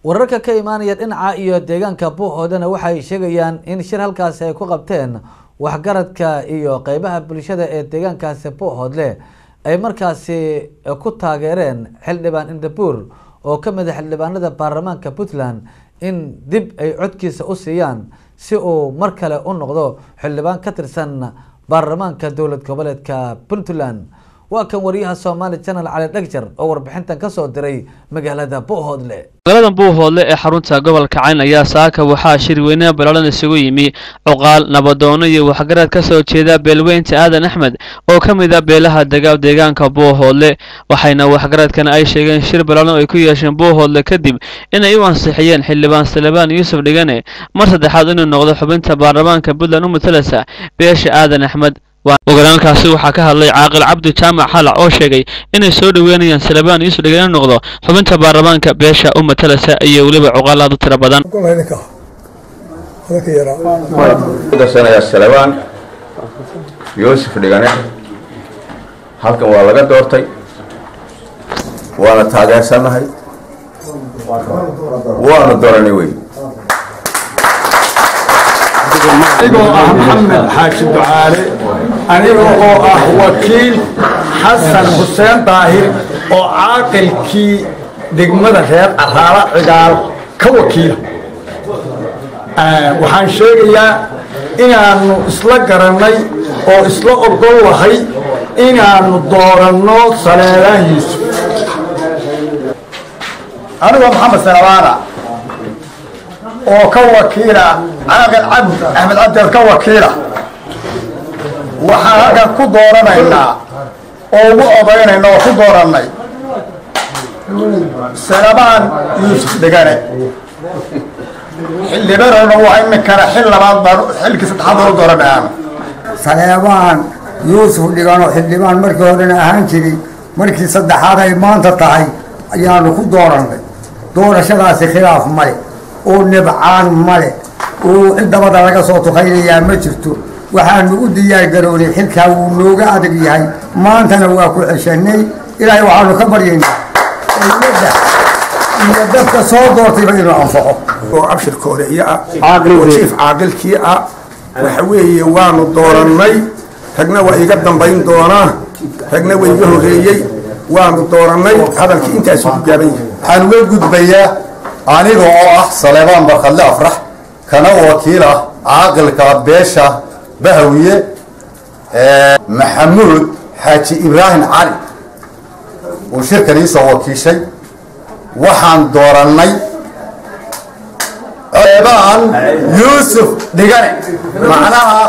wararka ka imaanaya dhinaca iyo deegaanka Buuhoodana waxay sheegayaan in shir halkaas ay ku qabteen waxgaradka iyo qaybaha bulshada ee deegaankaasi Buuhoodle ay markaasi ku taageereen xildhibaan Indabuur oo ka mid ah xildhibaanada baarlamaanka Puntland in dib ay codkiisa u siiyaan si uu mar kale u noqdo xildhibaan ka tirsan baarlamaanka dowlad goboleedka Puntland. waa kan wariyaha Somali Channel Cali Dhagjar oo warbixintan ka soo diray magaalada Buuhoodle. magaalada Buuhoodle ee xarunta gobolka Cayn ayaa saaka waxaa shir weyne balaaran isugu yimi Cuqaal Nabadoono iyo waxgarad ka soo jeeda beelweynta Aadan Axmed oo ka mid ah beelaha deegaanka Buuhoodle waxayna waxgaradkan ay sheegeen shir balaaran ay ku yeesheen Buuhoodle kadib inay u ansixiyeen xildhibaan Salebaan Yuusuf Dhigane mar saddexaad inuu noqdo xubinta baarlamaanka Puntland u matalaya beesha Aadan Axmed. وقرانكاسي waxaa ka hadlay Caaqil Cabdi Jaamac Xalac oo sheegay inay soo dhaweynayaan Salebaan Yuusuf Dhigane noqdo xubinta baarlamaanka beesha u matalaya iyo waliba cuqaalaad tiro badan. Salebaan Yuusuf Dhigane halkan waa laga doortay waana taageersanahay waana dooranay way محمد حاشد عالي أنا وكيل حسن حسين طاهر وعاقل كي دقمة خير أحرار عقال كوكيل وحان شيريا إن أنو إسلا قرني أو إسلا أرضو وحي إن أنو دورنو صليلان يوسف أنا محمد سلوانا وكوكيلة عاقل عبد أحمد عبد الكوكيلة وحاجة كدورنا إلا أو أبينا إنه كدورنا سلبان يوسف دقاني اللي برا هو إنك كان حل بعض حل كسر حضر دورنا سلبان يوسف دقانو حلبان مركزنا أهانشري مركز صد حارة ما أنت طاي يعني كدورنا دور شغاس خلاف مالي ونبعان مالي وعندما درجة صوت خيري يا مجرتو وحان ودي يا قروني حلكا ونوغا أدري هاي ما أنت نواكو عشاني إلهي وحانو كبريني يدفك صوت دورتي بينو أنفعه وأبشر كوريا وشيف عاقل كيا وحويه وانو دورني هجنا ويقدم بين دونا هجنا ويجهو غيي وانو دورني هذا الكي انت أسوك جابي حنوي قد بيا aniga oo ah Salebaan Barkhalle Afrax kana wakiila caaqilka beesha Bahawiye Maxamuud Xaaji Ibraahim Cali oo shirkadiisa wakiishay waxaan dooranay Salebaan Yuusuf Dhigane macnaha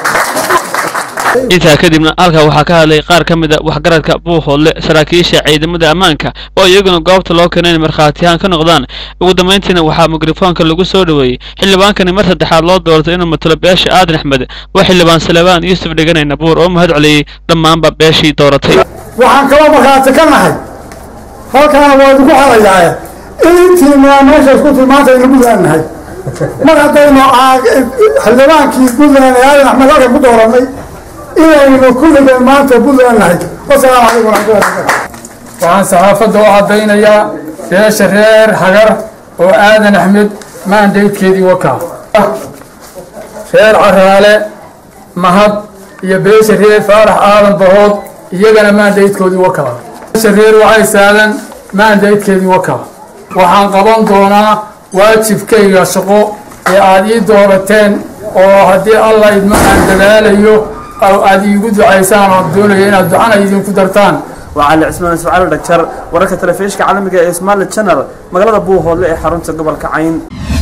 inta kadibna halka waxaa ka hadlay qaar ka mid ah waxgaradka Buuhoodle saraakiisha ciidamada ammaanka oo iyaguna goobta loo keenay markhaatiyan ka noqdaan ugu dambeyntiina waxaa mikrofoonka lagu soo dhaweeyay xildhibaankani mar saddexaad loo doortay inuu matalo beesha Aadan Axmed waa xildhibaan Salebaan Yuusuf Dhigane Nabuur oo mahad celiyay dhammaanba beeshii dooratay waxaan kala markhaati ka nahay halkaan waa ugu xalayaa intii meesha isku timaanta inuu leeyahay mar haddaynu xildhibaankii Puntland Aadan Axmed halkan ku dooranay إنه كل ما تقول لنا والسلام عليكم ورحمة الله وبركاته. وعن صحافة وعطينا يا شرير حجر وآذن أحمد ما نديت كذي وكا. شرير عرالة مهد يبي شرير فرح آذن بهود يجنا ما نديت كذي وكا. شرير وعيس آذن ما نديت كذي وكا. وعن قبض دونا واجب كي يشقو يعادي دورتين وهدي الله يدمع عند ذلك أو أدي يقول عيسان الدولة هنا الدعاء يدين كدرتان وعلى عثمان سعال الدكتور وركة تلفيش كعلمك اسمال الشنر مقالة Buuhoodle حرمت قبل كعين